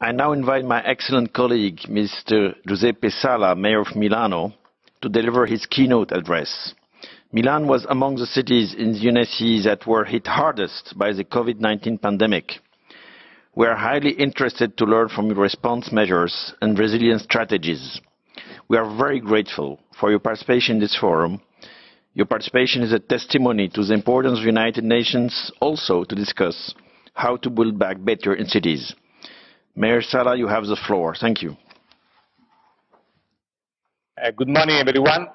I now invite my excellent colleague, Mr. Giuseppe Sala, Mayor of Milano, to deliver his keynote address. Milan was among the cities in the UNSC that were hit hardest by the COVID-19 pandemic. We are highly interested to learn from your response measures and resilience strategies. We are very grateful for your participation in this forum. Your participation is a testimony to the importance of the United Nations also to discuss how to build back better in cities. Mayor Sala, you have the floor. Thank you. Good morning, everyone.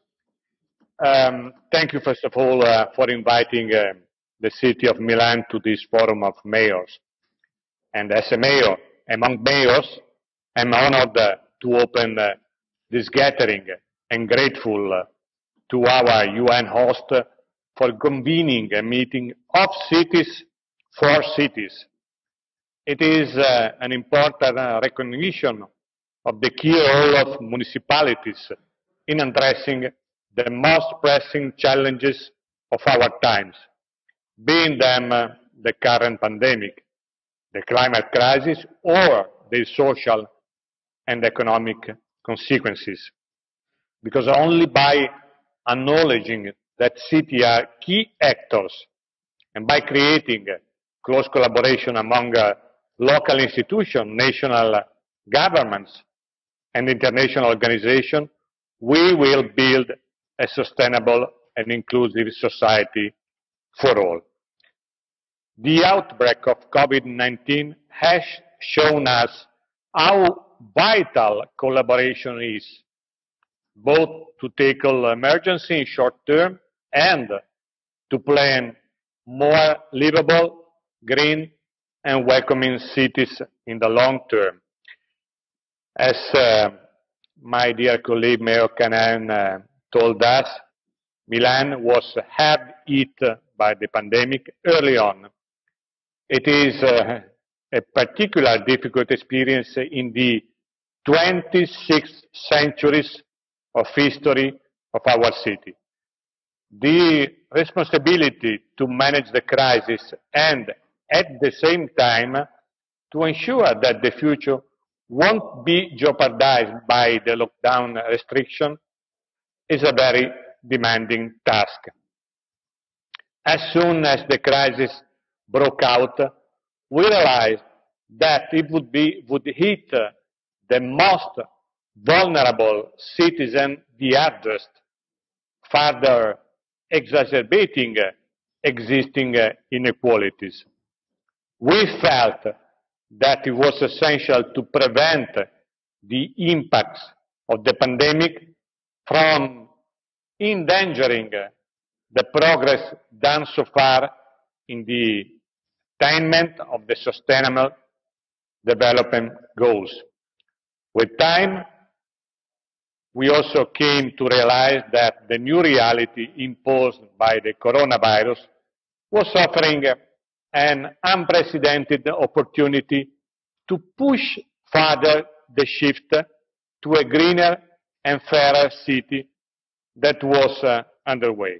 Thank you, first of all, for inviting the city of Milan to this forum of mayors. And as a mayor, among mayors, I'm honored to open this gathering and grateful to our UN host for convening a meeting of cities for cities. It is an important recognition of the key role of municipalities in addressing the most pressing challenges of our times, being them the current pandemic, the climate crisis, or the social and economic consequences. Because only by acknowledging that cities are key actors and by creating close collaboration among local institutions, national governments, and international organizations, we will build a sustainable and inclusive society for all. The outbreak of COVID-19 has shown us how vital collaboration is, both to tackle emergency in short term and to plan more livable, green, and welcoming cities in the long term. As my dear colleague Mayor Canaan told us, Milan was hard hit by the pandemic early on. It is a particularly difficult experience in the 26 centuries of history of our city. The responsibility to manage the crisis and at the same time to ensure that the future won't be jeopardized by the lockdown restriction is a very demanding task. As soon as the crisis broke out, we realized that it would hit the most vulnerable citizens the hardest, further exacerbating existing inequalities. We felt that it was essential to prevent the impacts of the pandemic from endangering the progress done so far in the attainment of the Sustainable Development Goals. With time, we also came to realize that the new reality imposed by the coronavirus was offering an unprecedented opportunity to push further the shift to a greener and fairer city that was underway.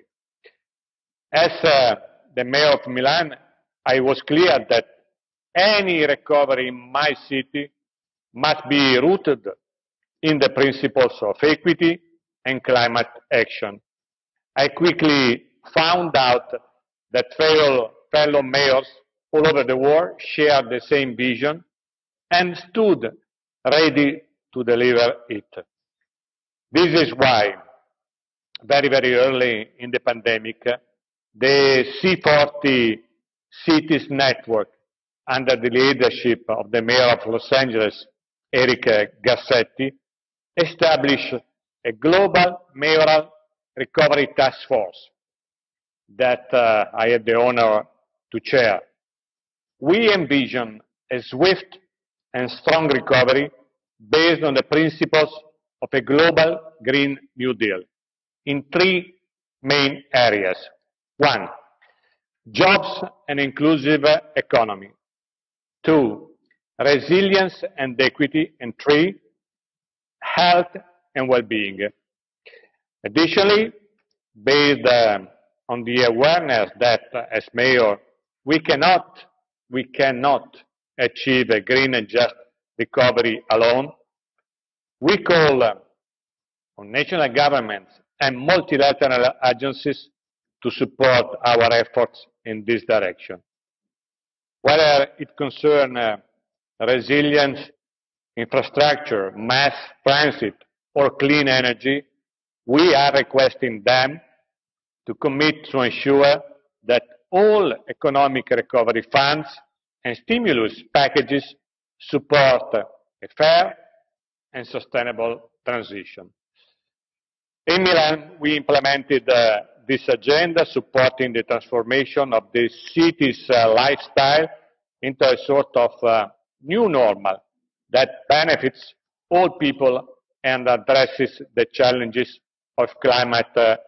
As the mayor of Milan, I was clear that any recovery in my city must be rooted in the principles of equity and climate action. I quickly found out that fellow mayors all over the world shared the same vision and stood ready to deliver it. This is why, very, very early in the pandemic, the C40 Cities Network, under the leadership of the mayor of Los Angeles, Eric Garcetti, established a global mayoral recovery task force that I had the honor to chair. We envision a swift and strong recovery based on the principles of a global Green New Deal in three main areas. One, jobs and inclusive economy. Two, resilience and equity. And three, health and well-being. Additionally, based on the awareness that as mayor we cannot achieve a green and just recovery alone. We call on national governments and multilateral agencies to support our efforts in this direction. Whether it concerns resilience, infrastructure, mass transit, or clean energy, we are requesting them to commit to ensure that all economic recovery funds and stimulus packages support a fair and sustainable transition. In Milan, we implemented this agenda, supporting the transformation of the city's lifestyle into a sort of new normal that benefits all people and addresses the challenges of climate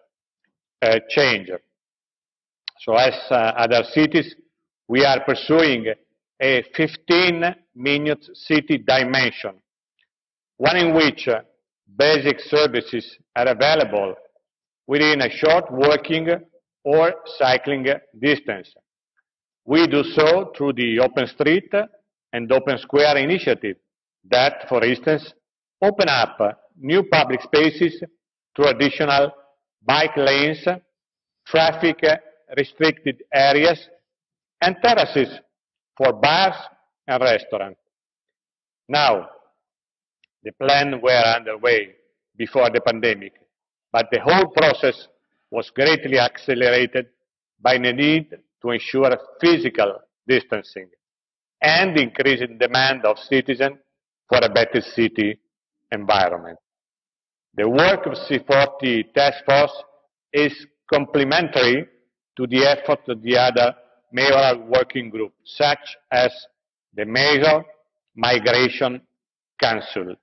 change. So as other cities, we are pursuing a 15-minute city dimension, one in which basic services are available within a short walking or cycling distance. We do so through the Open Street and Open Square initiative that, for instance, open up new public spaces to additional bike lanes, traffic restricted areas, and terraces for bars and restaurants. Now, the plans were underway before the pandemic, but the whole process was greatly accelerated by the need to ensure physical distancing and increasing demand of citizens for a better city environment. The work of C40 Task Force is complementary to the effort of the other mayoral working groups, such as the Mayor Migration Council.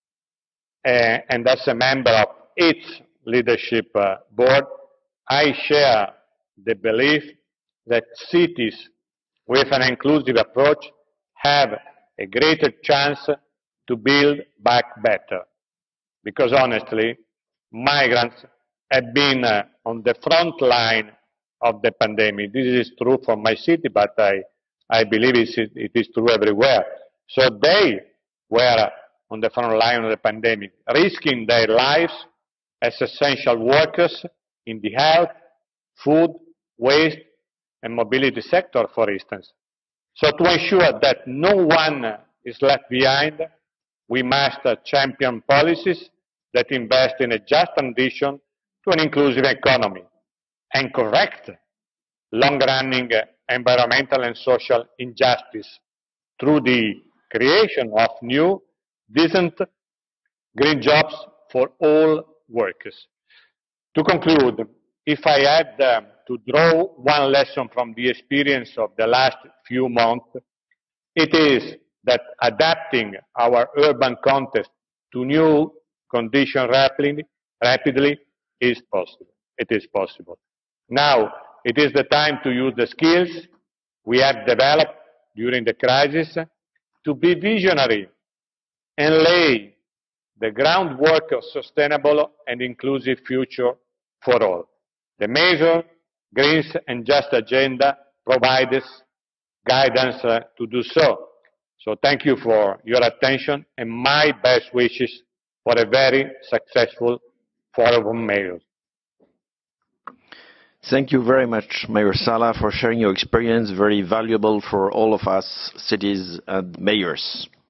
And as a member of its leadership board, I share the belief that cities with an inclusive approach have a greater chance to build back better. Because honestly, migrants have been on the front line of the pandemic. This is true for my city, but I believe it is true everywhere. So they were on the front line of the pandemic, risking their lives as essential workers in the health, food, waste, and mobility sector, for instance. So to ensure that no one is left behind, we must champion policies that invest in a just transition to an inclusive economy and correct long-running environmental and social injustice through the creation of new, decent, green jobs for all workers. To conclude, if I had to draw one lesson from the experience of the last few months, it is that adapting our urban context to new conditions rapidly is possible. It is possible. Now, it is the time to use the skills we have developed during the crisis to be visionary and lay the groundwork of sustainable and inclusive future for all. The Measure, Greens and Just agenda provides guidance to do so. So thank you for your attention and my best wishes for a very successful Forum of Mayors. Thank you very much, Mayor Sala, for sharing your experience, very valuable for all of us, cities and mayors.